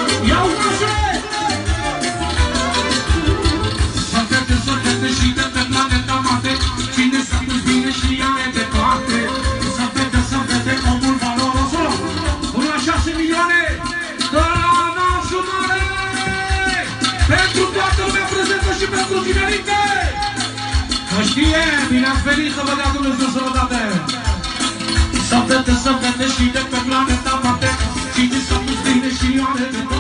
Iau nașe! Să fete și de pe planeta Marte, cine s-a pus bine și are de toate. Să fete, omul valoros. Până la 6 milioane, dă la nașul mare! Pentru toată lumea prezentă și pentru tinerite! Că știe, bine ați venit, să vă dea Dumnezeu sănătate! Să fete și de pe planeta Marte, cine s-a pus bine și are de toate.